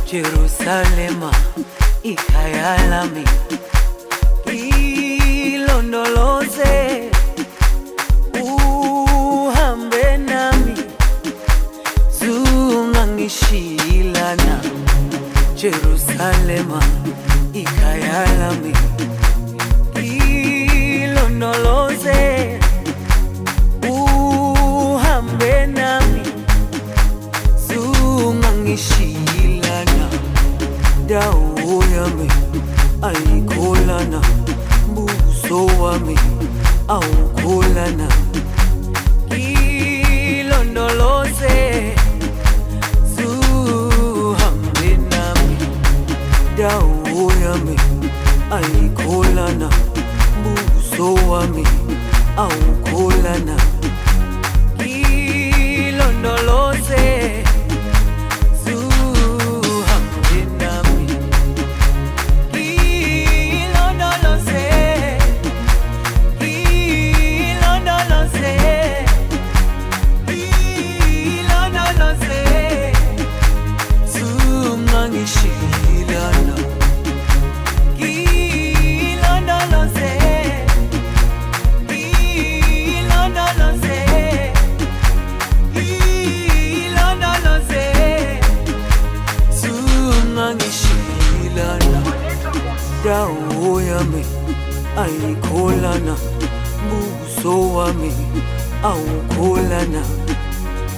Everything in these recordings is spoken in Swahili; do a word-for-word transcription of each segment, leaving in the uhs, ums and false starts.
Jerusalema ikhaya lami, ilondoloze uhambe nami, zungangishilana. Jerusalema ikhaya lami, ilondoloze uhambe nami, zungangishilana. Dawo yami ayikholana, buso wami awukholana. Ilondoloze zuhambe nami, dawo yami ayikholana, buso wami awukholana. Ilondoloze dawo yami ayikholana, buso wami awukholana.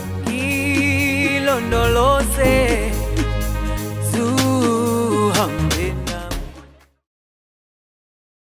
Ilondoloze zuhambe